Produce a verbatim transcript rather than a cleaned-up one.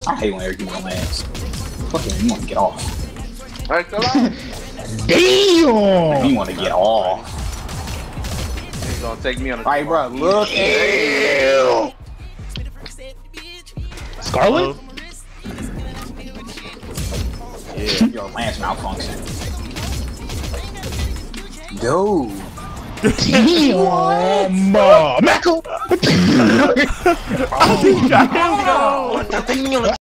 I hate when everything lands. Fucking, you want to get off. Alright, come on. Damn! You want to get off. He's gonna take me on a. Alright, bro, look at Scarlet? Yeah, your lance malfunction. Dude. Damn! Mako! I think I am.